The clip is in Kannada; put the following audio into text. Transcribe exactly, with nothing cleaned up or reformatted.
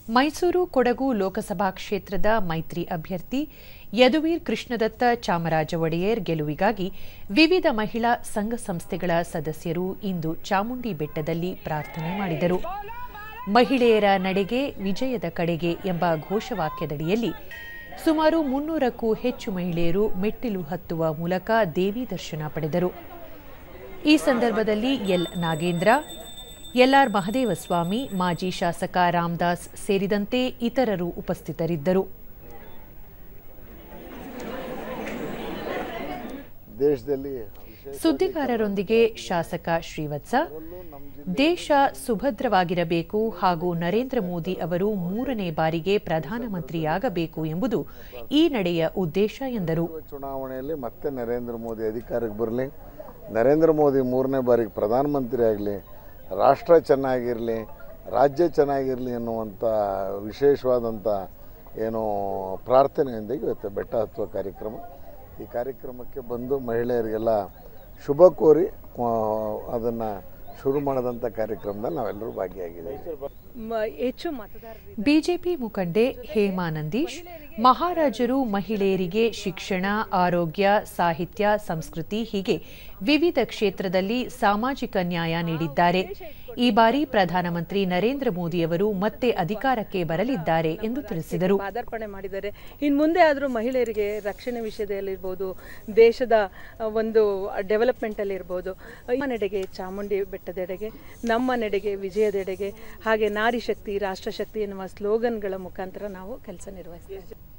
ಮೈಸೂರು ಕೊಡಗು ಲೋಕಸಭಾ ಕ್ಷೇತ್ರದ ಮೈತ್ರಿ ಅಭ್ಯರ್ಥಿ ಯದುವೀರ್ ಕೃಷ್ಣದತ್ತ ಚಾಮರಾಜ ಒಡೆಯರ್ ಗೆಲುವಿಗಾಗಿ ವಿವಿಧ ಮಹಿಳಾ ಸಂಘ ಸಂಸ್ಥೆಗಳ ಸದಸ್ಯರು ಇಂದು ಚಾಮುಂಡಿ ಬೆಟ್ಟದಲ್ಲಿ ಪ್ರಾರ್ಥನೆ ಮಾಡಿದರು. ಮಹಿಳೆಯರ ನಡೆಗೆ ವಿಜಯದ ಕಡೆಗೆ ಎಂಬ ಘೋಷವಾಕ್ಯದಡಿಯಲ್ಲಿ ಸುಮಾರು ಮುನ್ನೂರಕ್ಕೂ ಹೆಚ್ಚು ಮಹಿಳೆಯರು ಮೆಟ್ಟಿಲು ಹತ್ತುವ ಮೂಲಕ ದೇವಿ ದರ್ಶನ ಪಡೆದರು. ಈ ಸಂದರ್ಭದಲ್ಲಿ ಎಲ್ ನಾಗೇಂದ್ರ, ಎಲ್ಆರ್ ಮಹದೇವಸ್ವಾಮಿ, ಮಾಜಿ ಶಾಸಕ ರಾಮದಾಸ್ ಸೇರಿದಂತೆ ಇತರರು ಉಪಸ್ಥಿತರಿದ್ದರು. ಸುದ್ದಿಗಾರರೊಂದಿಗೆ ಶಾಸಕ ಶ್ರೀವತ್ಸ, ದೇಶ ಸುಭದ್ರವಾಗಿರಬೇಕು ಹಾಗೂ ನರೇಂದ್ರ ಮೋದಿ ಅವರು ಮೂರನೇ ಬಾರಿಗೆ ಪ್ರಧಾನಮಂತ್ರಿಯಾಗಬೇಕು ಎಂಬುದು ಈ ನಡೆಯ ಉದ್ದೇಶ ಎಂದರು. ಚುನಾವಣೆಯಲ್ಲಿ ಮತ್ತೆ ನರೇಂದ್ರ ಮೋದಿ ಅಧಿಕಾರಕ್ಕೆ ಬರಲಿ, ನರೇಂದ್ರ ಮೋದಿ ಮೂರನೇ ಬಾರಿಗೆ ಪ್ರಧಾನಮಂತ್ರಿ ಆಗಲಿ, ರಾಷ್ಟ್ರ ಚೆನ್ನಾಗಿರಲಿ, ರಾಜ್ಯ ಚೆನ್ನಾಗಿರಲಿ ಎನ್ನುವಂಥ ವಿಶೇಷವಾದಂಥ ಏನು ಪ್ರಾರ್ಥನೆಯೊಂದಿಗೆ ಇವತ್ತು ಬೆಟ್ಟ ಹತ್ತುವ ಕಾರ್ಯಕ್ರಮ. ಈ ಕಾರ್ಯಕ್ರಮಕ್ಕೆ ಬಂದು ಮಹಿಳೆಯರಿಗೆಲ್ಲ ಶುಭ ಕೋರಿ ಅದನ್ನು ಶುರು ಮಾಡಿದಂಥ ಕಾರ್ಯಕ್ರಮದಲ್ಲಿ ನಾವೆಲ್ಲರೂ ಭಾಗಿಯಾಗಿದ್ದೀವಿ. ಬಿಜೆಪಿ ಮುಖಂಡೆ ಹೇಮಾ ನಂದೀಶ್, ಮಹಾರಾಜರು ಮಹಿಳೆಯರಿಗೆ ಶಿಕ್ಷಣ, ಆರೋಗ್ಯ, ಸಾಹಿತ್ಯ, ಸಂಸ್ಕೃತಿ ಹೀಗೆ ವಿವಿಧ ಕ್ಷೇತ್ರದಲ್ಲಿ ಸಾಮಾಜಿಕ ನ್ಯಾಯ ನೀಡಿದ್ದಾರೆ. ಈ ಬಾರಿ ಪ್ರಧಾನಮಂತ್ರಿ ನರೇಂದ್ರ ಮೋದಿ ಅವರು ಮತ್ತೆ ಅಧಿಕಾರಕ್ಕೆ ಬರಲಿದ್ದಾರೆ ಎಂದು ತಿಳಿಸಿದರು. ಪಾದಾರ್ಪಣೆ ಮಾಡಿದ್ದಾರೆ. ಇನ್ನು ಮುಂದೆ ಆದರೂ ಮಹಿಳೆಯರಿಗೆ ರಕ್ಷಣೆ ವಿಷಯದಲ್ಲಿರ್ಬೋದು, ದೇಶದ ಒಂದು ಡೆವಲಪ್ಮೆಂಟ್ ಅಲ್ಲಿ ಇರ್ಬೋದು, ನಮ್ಮ ನಡೆಗೆ ಚಾಮುಂಡಿ ಬೆಟ್ಟದೆಡೆಗೆ, ನಮ್ಮ ನಡೆಗೆ ವಿಜಯದೆಡೆಗೆ, ಹಾಗೆ ನಾರಿ ಶಕ್ತಿ ರಾಷ್ಟ್ರಶಕ್ತಿ ಎನ್ನುವ ಸ್ಲೋಗನ್ಗಳ ಮುಖಾಂತರ ನಾವು ಕೆಲಸ ನಿರ್ವಹಿಸ್ತೇವೆ.